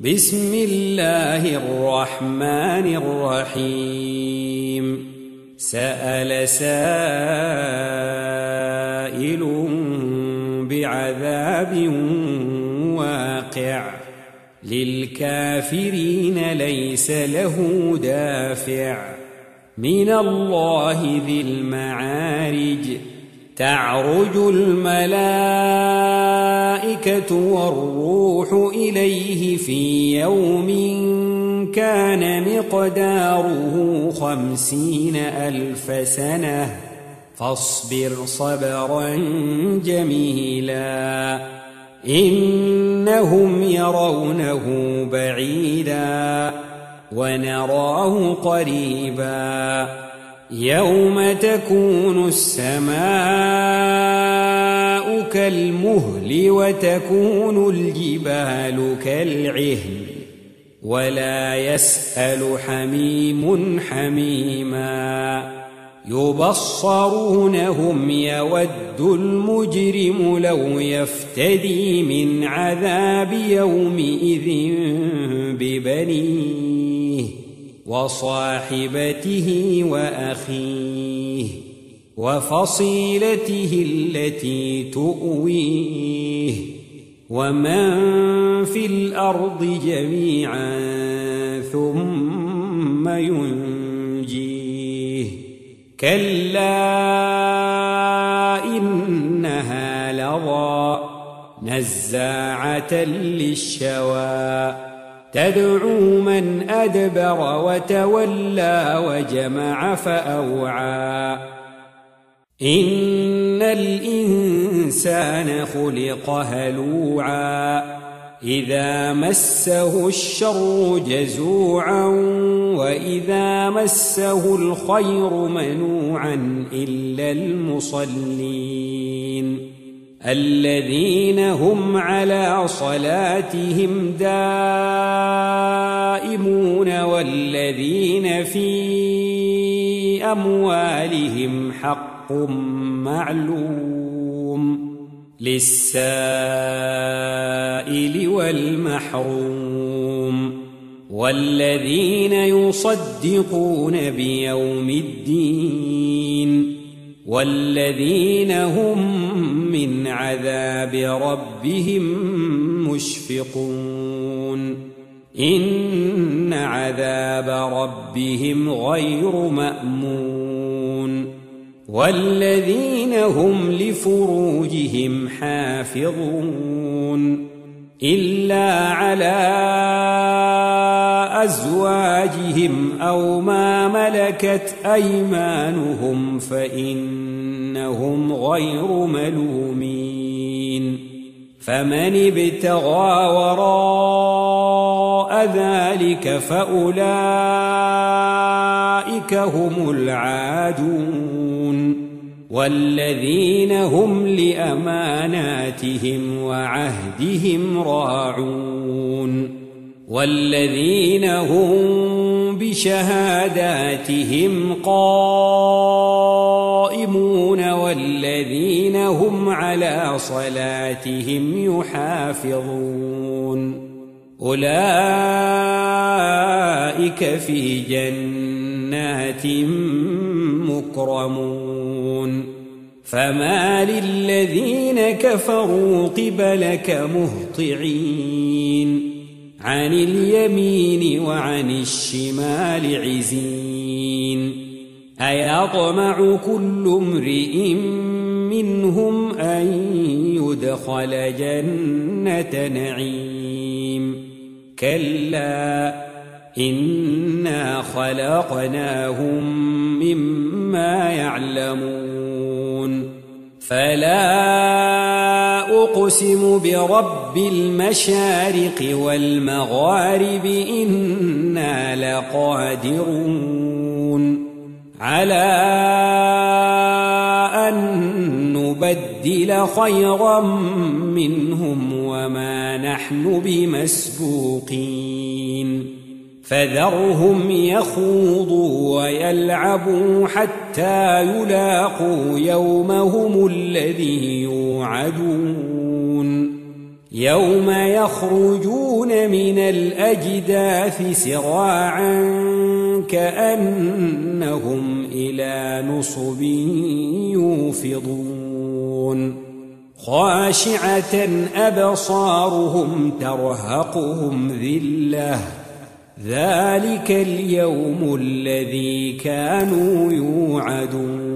بسم الله الرحمن الرحيم سأل سائل بعذاب واقع للكافرين ليس له دافع من الله ذي المعارج تعرج الملائكة والروح إليه في يوم كان مقداره 50,000 سنة فاصبر صبرا جميلا إنهم يرونه بعيدا ونراه قريبا يوم تكون السماء كالمهل وتكون الجبال كالعهن ولا يسأل حميم حميما يبصرونهم يود المجرم لو يفتدي من عذاب يومئذ ببنيه وصاحبته وأخيه وفصيلته التي تؤويه ومن في الأرض جميعا ثم ينجيه كلا إنها لظى نزاعة للشوى تدعو من أدبر وتولى وجمع فأوعى إن الإنسان خلق هلوعا إذا مسه الشر جزوعا وإذا مسه الخير منوعا إلا المصلين الذين هم على صلاتهم دائمون والذين في أموالهم حق معلوم للسائل والمحروم والذين يصدقون بيوم الدين والذين هم من عذاب ربهم مشفقون إن عذاب ربهم غير مأمون والذين هم لفروجهم حافظون إلا على أزواجهم أو ما ملكت أيمانهم فإنهم غير ملومين فمن ابتغى وراء ذلك فأولئك هم العادون والذين هم لأماناتهم وعهدهم راعون والذين هم بشهاداتهم قائمون والذين هم على صلاتهم يحافظون أولئك في جنات مكرمون فما للذين كفروا قبلك مهطعين عن اليمين وعن الشمال عزين أيطمع كل امرئ منهم أن يدخل جنة نعيم كلا إنا خلقناهم مما يعلمون فلا أقسم برب المشارق والمغارب إنا لقادرون على أن نبدل خيرا منهم وما نحن بمسبوقين فذرهم يخوضوا ويلعبوا حتى يلاقوا يومهم الذي يوعدون يوم يخرجون من الأجداث سراعا كأنهم إلى نصب يوفضون خاشعة أبصارهم ترهقهم ذلة ذلك اليوم الذي كانوا يوعدون